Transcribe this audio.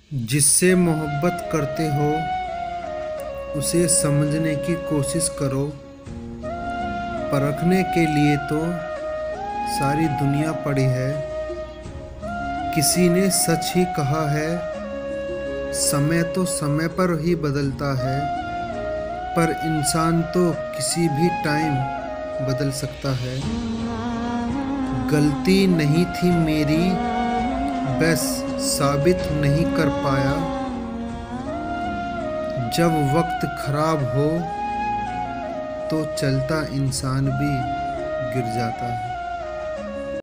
जिससे मोहब्बत करते हो उसे समझने की कोशिश करो। परखने के लिए तो सारी दुनिया पड़ी है। किसी ने सच ही कहा है, समय तो समय पर ही बदलता है, पर इंसान तो किसी भी टाइम बदल सकता है। गलती नहीं थी मेरी, बस साबित नहीं कर पाया। जब वक्त खराब हो तो चलता इंसान भी गिर जाता है।